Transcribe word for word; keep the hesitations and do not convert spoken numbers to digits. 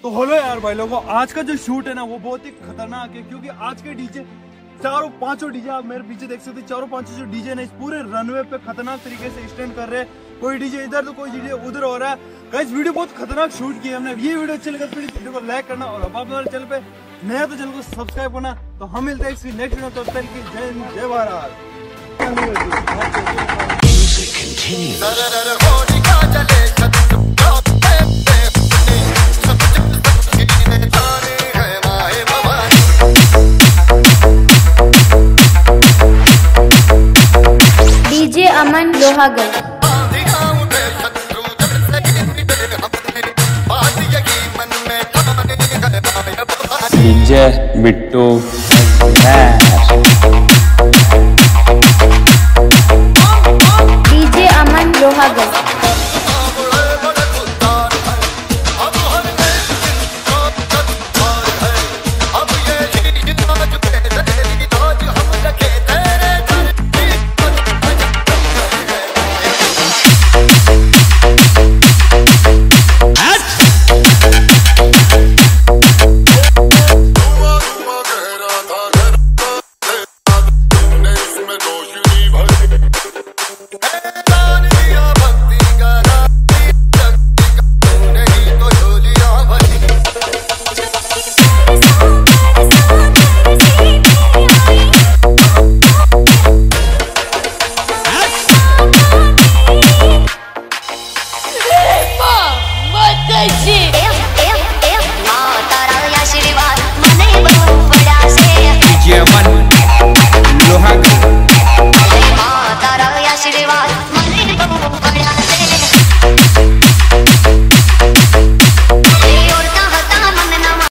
तो हेलो यार भाई लोगों, आज का जो शूट है ना वो बहुत ही खतरनाक है, क्योंकि आज के डीजे चारों पांचों डीजे आप मेरे पीछे देख सकते हैं। चारों पांचों जो डीजे ने इस पूरे रनवे पे खतरनाक तरीके से स्टैंड कर रहे हैं। कोई डीजे इधर तो कोई डीजे उधर हो रहा है। गाइस वीडियो बहुत खतरनाक शूट की है हमने। ये वीडियो अच्छी लगा तो प्लीज वीडियो को लाइक करना, और अब आप हमारे चैनल पे नया तो चैनल को सब्सक्राइब करना। तो हम मिलते हैं नेक्स्ट वीडियो। तो तब तक की जय हिंद, जय भारत। डीजे अमन लोहागढ़। डीजे बिट्टू है।